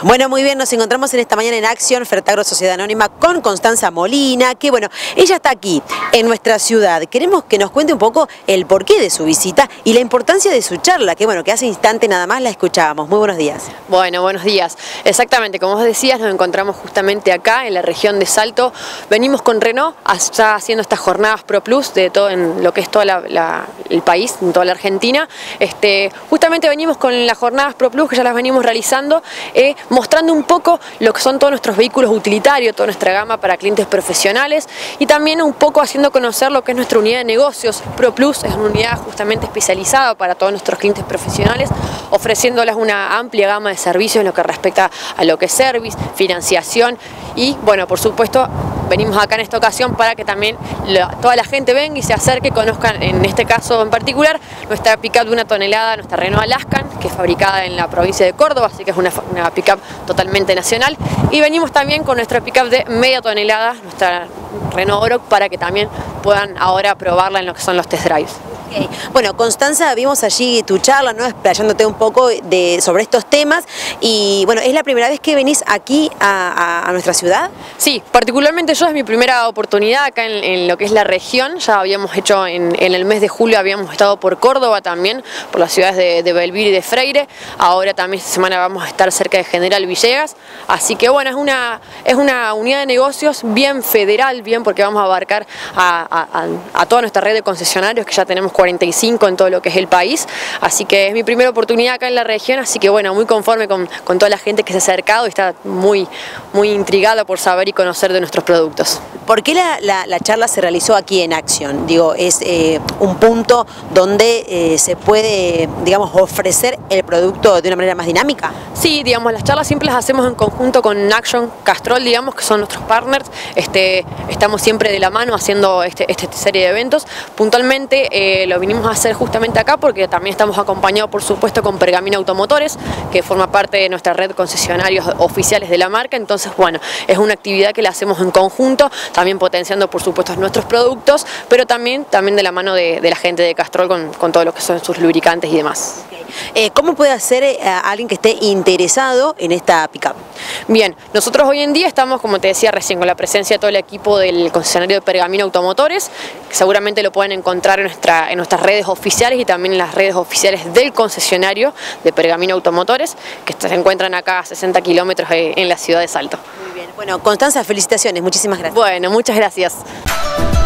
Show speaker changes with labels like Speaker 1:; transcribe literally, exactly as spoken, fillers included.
Speaker 1: Bueno, muy bien, nos encontramos en esta mañana en Action, Fertagro Sociedad Anónima, con Constanza Molina, que bueno, ella está aquí, en nuestra ciudad. Queremos que nos cuente un poco el porqué de su visita y la importancia de su charla, que bueno, que hace instante nada más la escuchábamos. Muy buenos días.
Speaker 2: Bueno, buenos días. Exactamente, como vos decías, nos encontramos justamente acá, en la región de Salto. Venimos con Renault, ya haciendo estas jornadas Pro Plus de todo en lo que es todo la, la, el país, en toda la Argentina. Este, justamente venimos con las jornadas Pro Plus, que ya las venimos realizando, eh, mostrando un poco lo que son todos nuestros vehículos utilitarios, toda nuestra gama para clientes profesionales y también un poco haciendo conocer lo que es nuestra unidad de negocios. Pro Plus es una unidad justamente especializada para todos nuestros clientes profesionales, ofreciéndoles una amplia gama de servicios en lo que respecta a lo que es service, financiación y bueno, por supuesto venimos acá en esta ocasión para que también la, toda la gente venga y se acerque, conozcan en este caso en particular nuestra pick-up de una tonelada, nuestra Renault Alaskan, que es fabricada en la provincia de Córdoba, así que es una, una pick-up totalmente nacional. Y venimos también con nuestra pick-up de media tonelada, nuestra Renault Oroch, para que también puedan ahora probarla en lo que son los test drives.
Speaker 1: Okay. Bueno, Constanza, vimos allí tu charla, ¿no? Explayándote un poco de, sobre estos temas y bueno, ¿es la primera vez que venís aquí a, a, a nuestra ciudad?
Speaker 2: Sí, particularmente yo es mi primera oportunidad acá en, en lo que es la región. Ya habíamos hecho en, en el mes de julio, habíamos estado por Córdoba también, por las ciudades de, de Belvir y de Freire. Ahora también esta semana vamos a estar cerca de General Villegas, así que bueno, es una, es una unidad de negocios bien federal, bien porque vamos a abarcar a, a, a toda nuestra red de concesionarios, que ya tenemos cuarenta y cinco en todo lo que es el país, así que es mi primera oportunidad acá en la región, así que bueno, muy conforme con, con toda la gente que se ha acercado y está muy, muy intrigada por saber y conocer de nuestros productos.
Speaker 1: ¿Por qué la, la, la charla se realizó aquí en Action? Digo, es eh, un punto donde eh, se puede, digamos, ofrecer el producto de una manera más dinámica.
Speaker 2: Sí, digamos, las charlas siempre las hacemos en conjunto con Action Castrol, digamos, que son nuestros partners. Este, estamos siempre de la mano haciendo este, esta serie de eventos. Puntualmente eh, lo vinimos a hacer justamente acá porque también estamos acompañados, por supuesto, con Pergamino Automotores, que forma parte de nuestra red de concesionarios oficiales de la marca. Entonces, bueno, es una actividad que la hacemos en conjunto, también potenciando, por supuesto, nuestros productos, pero también, también de la mano de, de la gente de Castrol con, con todo lo que son sus lubricantes y demás.
Speaker 1: Okay. Eh, ¿Cómo puede hacer eh, a alguien que esté interesado en esta pick-up?
Speaker 2: Bien, nosotros hoy en día estamos, como te decía recién, con la presencia de todo el equipo del concesionario de Pergamino Automotores, que seguramente lo pueden encontrar en, nuestra, en nuestras redes oficiales y también en las redes oficiales del concesionario de Pergamino Automotores, que se encuentran acá a sesenta kilómetros en la ciudad de Salto.
Speaker 1: Muy bien, bueno, Constanza, felicitaciones, muchísimas gracias.
Speaker 2: Bueno, muchas gracias.